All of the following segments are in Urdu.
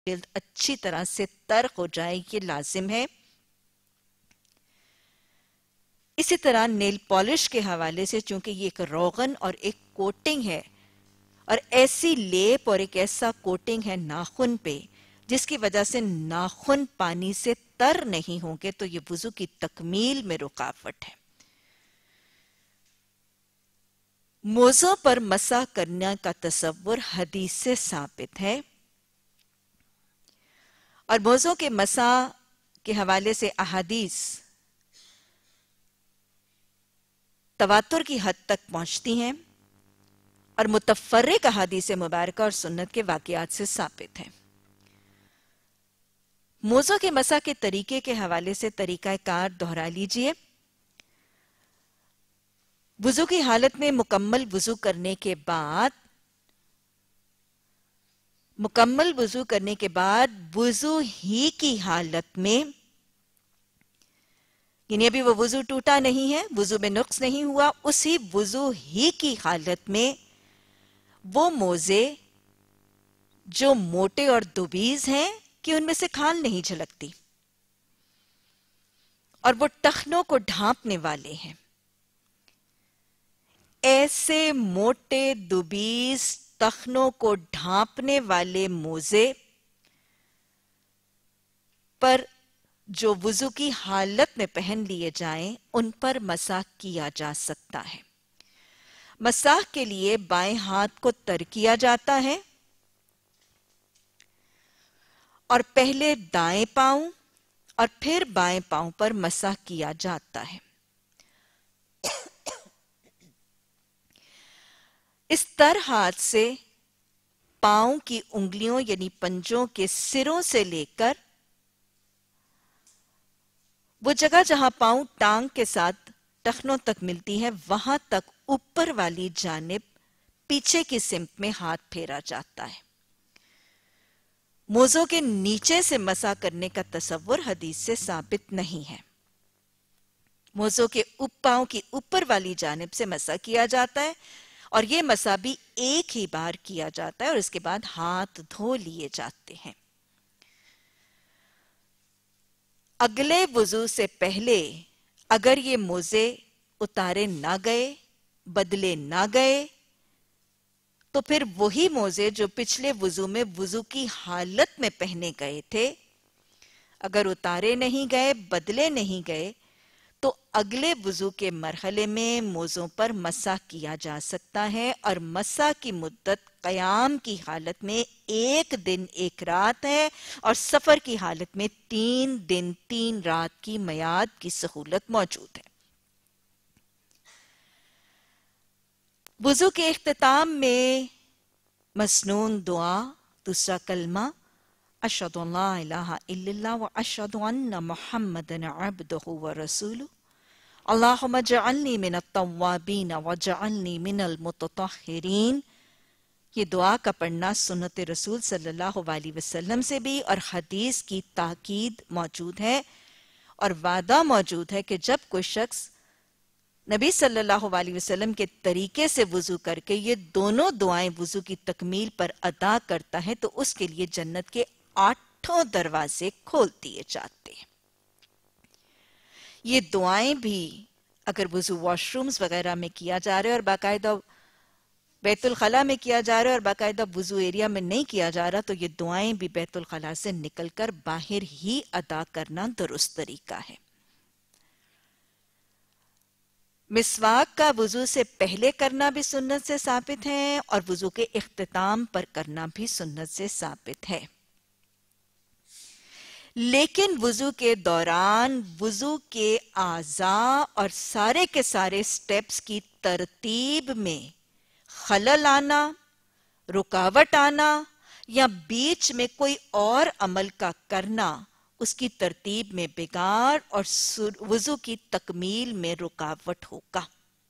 جلد اچھی طرح سے تر ہو جائے، یہ لازم ہے۔ اسی طرح نیل پالش کے حوالے سے، چونکہ یہ ایک روغن اور ایک کوٹنگ ہے، اور ایسی لیپ اور ایک ایسا کوٹنگ ہے ناخن پہ جس کی وجہ سے ناخن پانی سے تر نہیں ہوں گے، تو یہ وضو کی تکمیل میں رکاوٹ ہے۔ موزوں پر مسح کرنے کا تصور حدیث سے ثابت ہے، اور موزوں کے مسح کے حوالے سے احادیث تواتر کی حد تک پہنچتی ہیں اور متفرق احادیث مبارکہ اور سنت کے واقعات سے ثابت ہے۔ موزوں کے مسح کے طریقے کے حوالے سے طریقہ کار دہرا لیجئے۔ وضو کی حالت میں مکمل وضو کرنے کے بعد وضو ہی کی حالت میں، یعنی ابھی وہ وضو ٹوٹا نہیں ہے، وضو میں نقص نہیں ہوا، اسی وضو ہی کی حالت میں وہ موزے جو موٹے اور دوبیز ہیں کہ ان میں سے کھال نہیں جھلکتی اور وہ ٹخنوں کو ڈھانپنے والے ہیں، ایسے موٹے دوبیز ٹخنوں کو ڈھانپنے والے موزے پر جو وضو کی حالت میں پہن لیے جائیں، ان پر مسح کیا جا سکتا ہے۔ مسح کے لیے بائیں ہاتھ کو تر کیا جاتا ہے اور پہلے دائیں پاؤں اور پھر بائیں پاؤں پر مسح کیا جاتا ہے۔ اس تر ہاتھ سے پاؤں کی انگلیوں یعنی پنجوں کے سروں سے لے کر وہ جگہ جہاں پاؤں ٹانگ کے ساتھ ٹخنوں تک ملتی ہے، وہاں تک اوپر والی جانب پیچھے کی سمت میں ہاتھ پھیرا جاتا ہے۔ موزوں کے نیچے سے مسح کرنے کا تصور حدیث سے ثابت نہیں ہے۔ موزوں کے پاؤں کی اوپر والی جانب سے مسح کیا جاتا ہے، اور یہ مسح بھی ایک ہی بار کیا جاتا ہے اور اس کے بعد ہاتھ دھو لیے جاتے ہیں۔ اگلے وضو سے پہلے اگر یہ موزے اتارے نہ گئے، بدلے نہ گئے، تو پھر وہی موزے جو پچھلے وضو میں وضو کی حالت میں پہنے گئے تھے، اگر اتارے نہیں گئے، بدلے نہیں گئے، تو اگلے وضو کے مرحلے میں موزوں پر مسح کیا جا سکتا ہے، اور مسح کی مدت قیام کی حالت میں 1 دن 1 رات ہے، اور سفر کی حالت میں 3 دن 3 رات کی میعاد کی سہولت موجود ہے۔ وضو کے اختتام میں مسنون دعا، دوسرا کلمہ اشہد ان لا الہ الا اللہ واشہد ان محمدًا عبدہ ورسولہ اللہم اجعلنی من التوابین واجعلنی من المتطہرین۔ یہ دعا کا پڑھنا سنت رسول صلی اللہ علیہ وسلم سے بھی اور حدیث کی تاکید موجود ہے، اور وعدہ موجود ہے کہ جب کوئی شخص نبی صلی اللہ علیہ وسلم کے طریقے سے وضو کر کے یہ دونوں دعائیں وضو کی تکمیل پر ادا کرتا ہے تو اس کے لیے جنت کے 8 دروازے کھول دیے جاتے ہیں۔ یہ دعائیں بھی اگر وضو واش رومز وغیرہ میں کیا جا رہا ہے اور باقاعدہ بیت الخلاء میں کیا جا رہا ہے اور باقاعدہ وضو ایریا میں نہیں کیا جا رہا، تو یہ دعائیں بھی بیت الخلاء سے نکل کر باہر ہی ادا کرنا درست طریقہ ہے۔ مسواک کا وضو سے پہلے کرنا بھی سنت سے ثابت ہے، اور وضو کے اختتام پر کرنا بھی سنت سے ثابت ہے۔ لیکن وضو کے دوران وضو کے اعضاء اور سارے کے سارے سٹیپس کی ترتیب میں خلل آنا، رکاوٹ آنا یا بیچ میں کوئی اور عمل کا کرنا اس کی ترتیب میں بگاڑ اور وضو کی تکمیل میں رکاوٹ ہوگا۔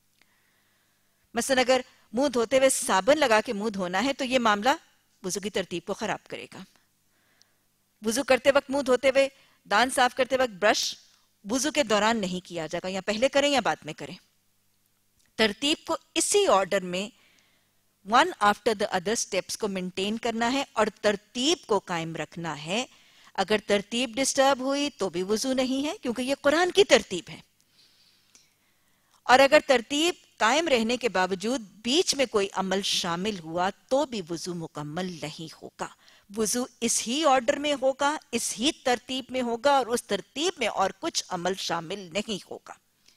مثلا اگر منہ دھوتے ہوئے صابن لگا کے منہ دھونا ہے تو یہ معاملہ وضو کی ترتیب کو خراب کرے گا۔ وضو کرتے وقت منہ دھوتے ہوئے دان صاف کرتے وقت برش وضو کے دوران نہیں کیا جائے گا، یا پہلے کریں یا بعد میں کریں۔ ترتیب کو اسی آرڈر میں one after the other steps کو مینٹین کرنا ہے اور ترتیب کو قائم رکھنا ہے. اگر ترتیب ڈسٹرب ہوئی تو بھی وضو نہیں ہے کیونکہ یہ قرآن کی ترتیب ہے. اور اگر ترتیب قائم رہنے کے باوجود بیچ میں کوئی عمل شامل ہوا تو بھی وضو مکمل نہیں ہوگا. وضو اس ہی آرڈر میں ہوگا, اس ہی ترتیب میں ہوگا, اور اس ترتیب میں اور کچھ عمل شامل نہیں ہوگا.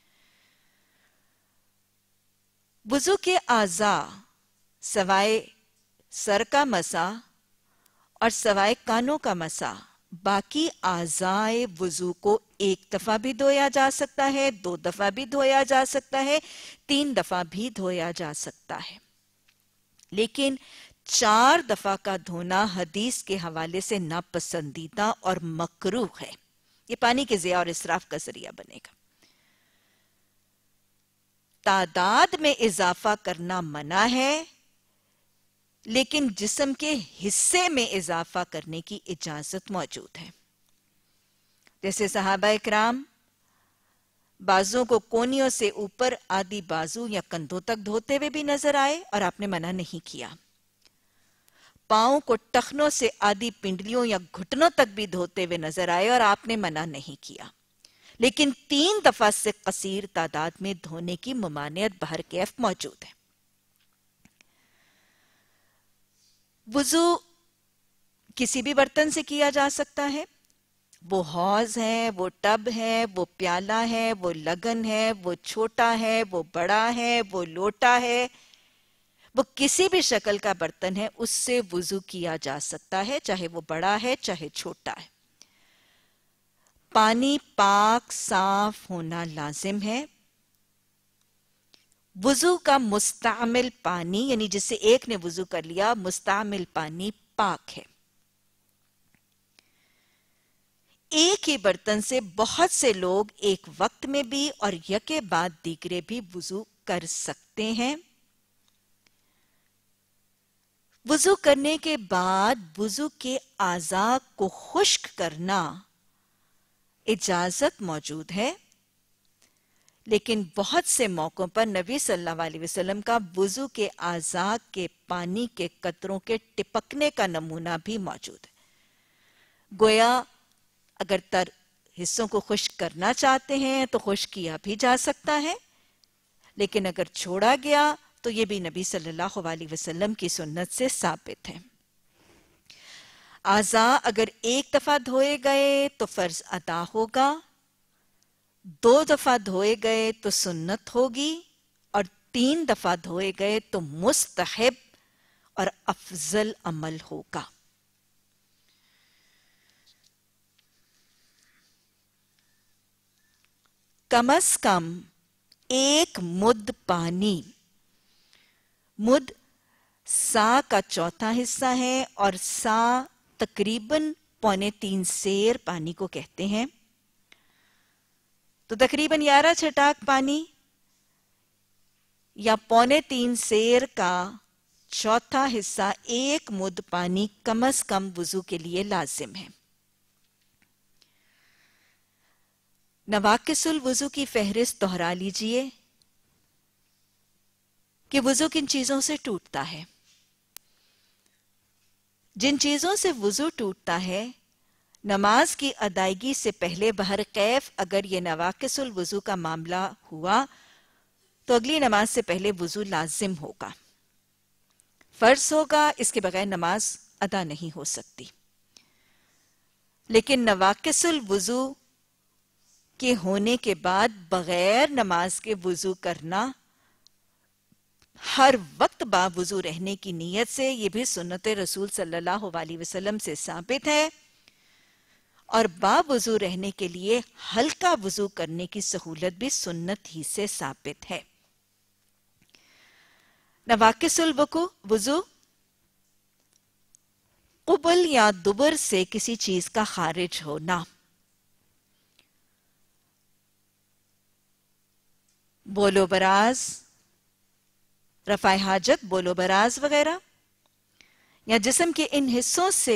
وضو کے اعضاء سوائے سر کا مسح اور سوائے کانوں کا مسح, باقی اعضاء وضو کو ایک دفعہ بھی دھویا جا سکتا ہے, 2 دفعہ بھی دھویا جا سکتا ہے, 3 دفعہ بھی دھویا جا سکتا ہے. لیکن 4 دفعہ کا دھونا حدیث کے حوالے سے ناپسندیدہ اور مکروہ ہے. یہ پانی کے ضیاع اور اسراف کا ذریعہ بنے گا. تعداد میں اضافہ کرنا منع ہے, لیکن جسم کے حصے میں اضافہ کرنے کی اجازت موجود ہے. جیسے صحابہ اکرام بازوں کو کونیوں سے اوپر آدھی بازو یا کندھوں تک دھوتے ہوئے بھی نظر آئے اور آپ نے منع نہیں کیا. پاؤں کو ٹخنوں سے آدھی پنڈلیوں یا گھٹنوں تک بھی دھوتے ہوئے نظر آئے اور آپ نے منع نہیں کیا. لیکن 3 دفعہ سے قصیر تعداد میں دھونے کی ممانعت بہرکیف موجود ہے. وضو کسی بھی برتن سے کیا جا سکتا ہے. وہ حوض ہے, وہ ٹب ہے, وہ پیالہ ہے, وہ لگن ہے, وہ چھوٹا ہے, وہ بڑا ہے, وہ لوٹا ہے, وہ کسی بھی شکل کا برتن ہے, اس سے وضو کیا جا سکتا ہے, چاہے وہ بڑا ہے چاہے چھوٹا ہے. پانی پاک صاف ہونا لازم ہے. وضو کا مستعمل پانی یعنی جس سے ایک نے وضو کر لیا, مستعمل پانی پاک ہے. ایک ہی برتن سے بہت سے لوگ ایک وقت میں بھی اور یکے بعد دیگرے بھی وضو کر سکتے ہیں. وضو کرنے کے بعد وضو کے اعضاء کو خشک کرنا اجازت موجود ہے, لیکن بہت سے موقعوں پر نبی صلی اللہ علیہ وسلم کا وضو کے اعضاء کے پانی کے قطروں کے ٹپکنے کا نمونہ بھی موجود ہے. گویا اگر تر حصوں کو خشک کرنا چاہتے ہیں تو خشک کیا بھی جا سکتا ہے, لیکن اگر چھوڑا گیا تو یہ بھی نبی صلی اللہ علیہ وسلم کی سنت سے ثابت ہے. اعضاء اگر ایک دفعہ دھوئے گئے تو فرض ادا ہوگا, 2 دفعہ دھوئے گئے تو سنت ہوگی, اور 3 دفعہ دھوئے گئے تو مستحب اور افضل عمل ہوگا. کم از کم 1 مد پانی, مد سا کا 4تھا حصہ ہے اور سا تقریباً 3.25 سیر پانی کو کہتے ہیں, تو تقریباً 11 چھٹاک پانی یا 3.25 سیر کا 4تھا حصہ 1 مد پانی کم از کم وضو کے لیے لازم ہے. نواقص الوضو کی فہرست دہرا لیجئے کہ وضو کن چیزوں سے ٹوٹتا ہے. جن چیزوں سے وضو ٹوٹتا ہے, نماز کی ادائیگی سے پہلے بہرکیف اگر یہ نواقص الوضو کا معاملہ ہوا تو اگلی نماز سے پہلے وضو لازم ہوگا, فرض ہوگا, اس کے بغیر نماز ادا نہیں ہو سکتی. لیکن نواقص الوضو کے ہونے کے بعد بغیر نماز کے وضو کرنا ہر وقت با وضو رہنے کی نیت سے, یہ بھی سنت رسول صلی اللہ علیہ وسلم سے ثابت ہے, اور با وضو رہنے کے لیے ہلکا وضو کرنے کی سہولت بھی سنت ہی سے ثابت ہے. نواقص الوضو قبل یا دبر سے کسی چیز کا خارج ہونا, بولو براز, رفع حاجت, بولو براز وغیرہ, یا جسم کے ان حصوں سے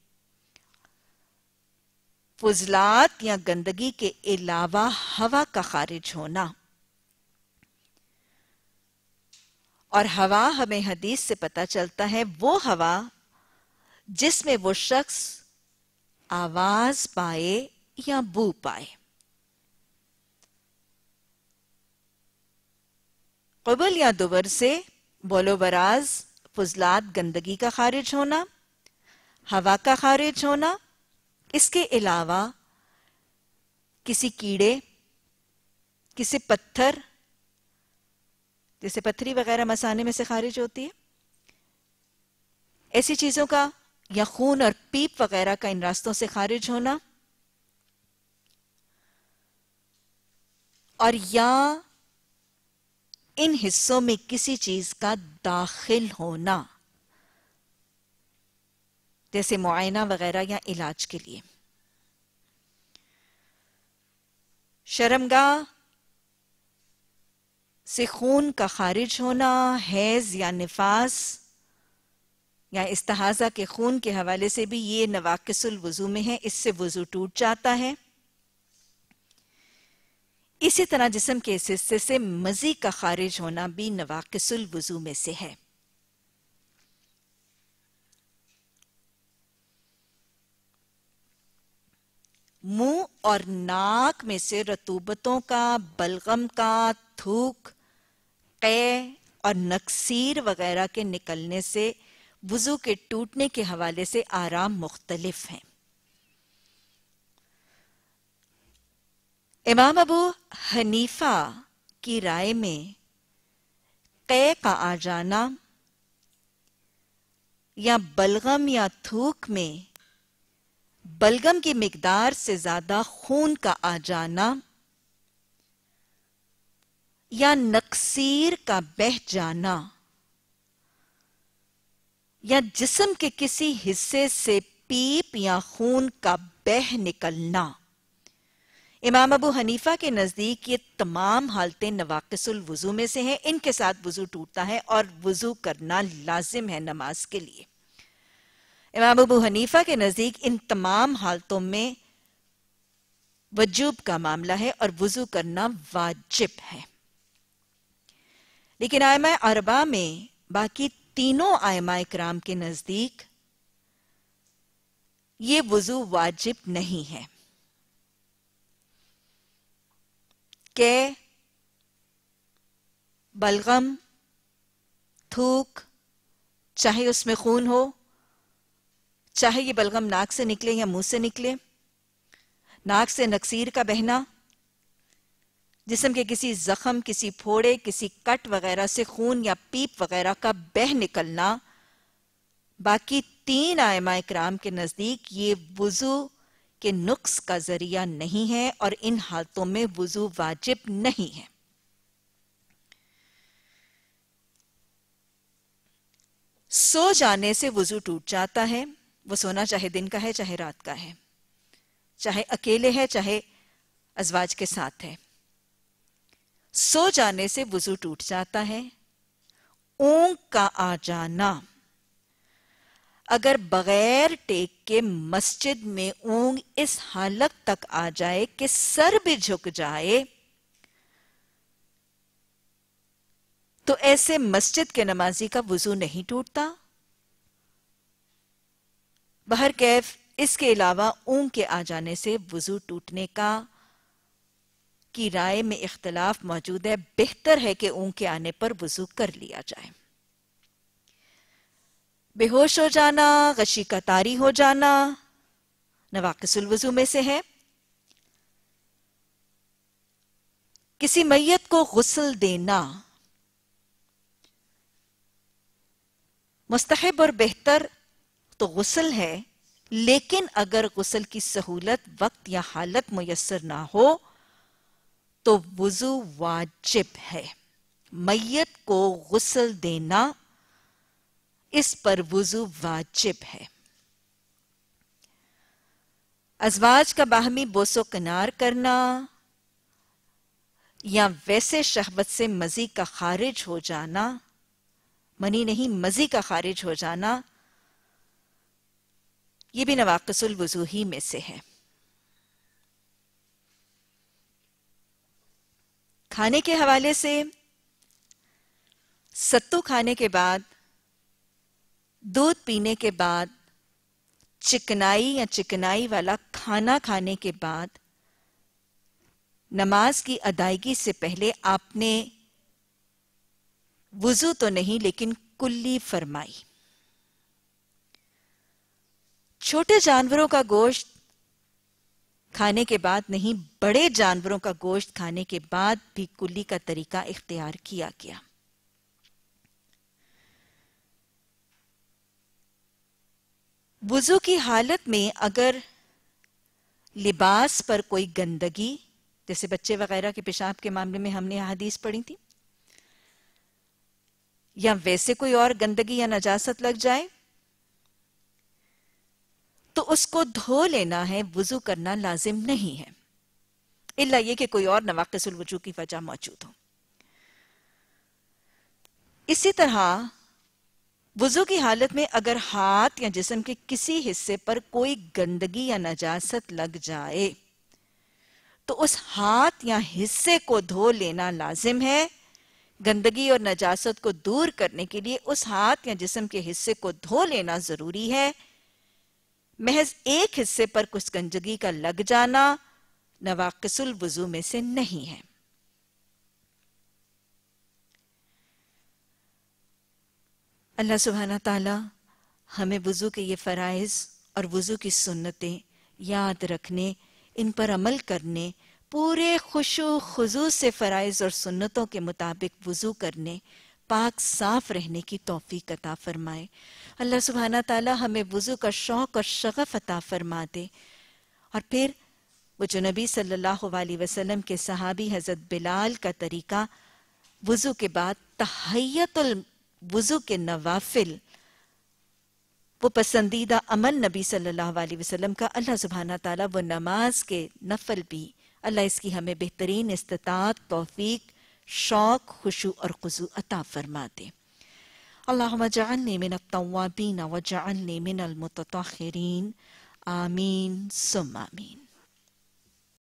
فضلات یا گندگی کے علاوہ ہوا کا خارج ہونا, اور ہوا ہمیں حدیث سے پتہ چلتا ہے وہ ہوا جس میں وہ شخص آواز پائے یا بو پائے. قبل یا دبر سے بول و براز، فضلات، گندگی کا خارج ہونا، ہوا کا خارج ہونا، اس کے علاوہ کسی کیڑے، کسی پتھر، جیسے پتھری وغیرہ مثانے میں سے خارج ہوتی ہے، ایسی چیزوں کا، یا خون اور پیپ وغیرہ کا ان راستوں سے خارج ہونا، اور یا ان حصوں میں کسی چیز کا داخل ہونا، جیسے معائنہ وغیرہ یا علاج کے لیے. شرمگاہ سے خون کا خارج ہونا، حیض یا نفاس یا استحاضہ کے خون کے حوالے سے بھی یہ نواقص الوضو میں ہے، اس سے وضو ٹوٹ جاتا ہے. اسی طرح جسم کے اس حصے سے مزی کا خارج ہونا بھی نواقص الوضو میں سے ہے. منہ اور ناک میں سے رطوبتوں کا، بلغم کا، تھوک، قے اور نکسیر وغیرہ کے نکلنے سے وضو کے ٹوٹنے کے حوالے سے آراء مختلف ہیں. امام ابو حنیفہ کی رائے میں قے کا آ جانا یا بلغم یا تھوک میں بلغم کی مقدار سے زیادہ خون کا آ جانا یا نکسیر کا بہہ جانا یا جسم کے کسی حصے سے پیپ یا خون کا بہہ نکلنا، امام ابو حنیفہ کے نزدیک یہ تمام حالتیں نواقص الوضو میں سے ہیں. ان کے ساتھ وضو ٹوٹتا ہے اور وضو کرنا لازم ہے نماز کے لیے. امام ابو حنیفہ کے نزدیک ان تمام حالتوں میں وجوب کا معاملہ ہے اور وضو کرنا واجب ہے. لیکن ائمہ اربعہ میں باقی تینوں ائمہ اکرام کے نزدیک یہ وضو واجب نہیں ہے کہ بلغم، تھوک، چاہے اس میں خون ہو، چاہے یہ بلغم ناک سے نکلے یا منہ سے نکلے، ناک سے نکسیر کا بہنا، جسم کے کسی زخم، کسی پھوڑے، کسی کٹ وغیرہ سے خون یا پیپ وغیرہ کا بہہ نکلنا، باقی تین ائمہ اکرام کے نزدیک یہ وضو کے نقص کا ذریعہ نہیں ہے اور ان حالتوں میں وضو واجب نہیں ہے. سو جانے سے وضو ٹوٹ جاتا ہے. وہ سونا چاہے دن کا ہے چاہے رات کا ہے، چاہے اکیلے ہے چاہے ازواج کے ساتھ ہے. سو جانے سے وضو ٹوٹ جاتا ہے. اونگ کا آ جانا، اگر بغیر ٹیک کے مسجد میں اونگ اس حالت تک آ جائے کہ سر بھی جھک جائے تو ایسے مسجد کے نمازی کا وضو نہیں ٹوٹتا. بہرکیف اس کے علاوہ اونگ کے آ جانے سے وضو ٹوٹنے کی رائے میں اختلاف موجود ہے. بہتر ہے کہ اونگ کے آنے پر وضو کر لیا جائے. بے ہوش ہو جانا، غشی کا طاری ہو جانا نواقص الوضو میں سے ہے. کسی میت کو غسل دینا مستحب اور بہتر تو غسل ہے، لیکن اگر غسل کی سہولت، وقت یا حالت میسر نہ ہو تو وضو واجب ہے. میت کو غسل دینا، اس پر وضو واجب ہے. ازواج کا باہمی بوس و کنار کرنا یا ویسے شہوت سے مزی کا خارج ہو جانا، منی نہیں مزی کا خارج ہو جانا، یہ بھی نواقص الوضو ہی میں سے ہے. کھانے کے حوالے سے सत्तू खाने के बाद, दूध पीने के बाद, चिकनाई या चिकनाई वाला खाना खाने के बाद, नमाज की अदायगी से पहले आपने वुजू तो नहीं लेकिन कुल्ली फरमाई। छोटे जानवरों का गोश्त खाने के बाद नहीं, बड़े जानवरों का गोश्त खाने के बाद भी कुल्ली का तरीका इख्तियार किया गया। वुजू की हालत में अगर लिबास पर कोई गंदगी, जैसे बच्चे वगैरह के पेशाब के मामले में हमने हदीस पढ़ी थी, या वैसे कोई और गंदगी या नजासत लग जाए तो उसको धो लेना है, वुजू करना लाजिम नहीं है, इल्ला ये कि कोई और नवाकिसुल वुजू की वजह मौजूद हो। इसी तरह वुजू की हालत में अगर हाथ या जिस्म के किसी हिस्से पर कोई गंदगी या नजासत लग जाए तो उस हाथ या हिस्से को धो लेना लाजिम है। गंदगी और नजासत को दूर करने के लिए उस हाथ या जिस्म के हिस्से को धो लेना जरूरी है। महज एक हिस्से पर कुछ गंदगी का लग जाना नवाकिसुल वुजू में से नहीं है। अल्लाह सुब्हाना ताला हमें वुजू के ये फराइज और वुजू की सुन्नतें याद रखने, इन पर अमल करने, पूरे खुशू खुजू से फराइज और सुन्नतों के मुताबिक वुजू करने, पाक साफ रहने की तौफीक अता फरमाए। अल्लाह सुब्हाना ताला हमें वुजू का शौक और शगफ अता फरमा दे। और फिर वो जो नबी सल्लल्लाहु अलैहि वसल्लम के सहाबी हजरत बिलाल का तरीका, वुजू के बाद तहय्युतुल वुजू के नवाफिल, वो पसंदीदा अमल नबी सल्लल्लाहु अलैहि वसल्लम का, अल्लाह सुब्हाना ताला वो नमाज के नफल भी, अल्लाह इसकी हमें बेहतरीन इस्तिताअत, तौफीक, शौक, खुशू और खुजू अता फरमा दे। अल्लाहुम्मा जअलनी मिनत तव्वाबीन व जअलनी मिनल मुततहिरीन। आमीन सुम्मा आमीन।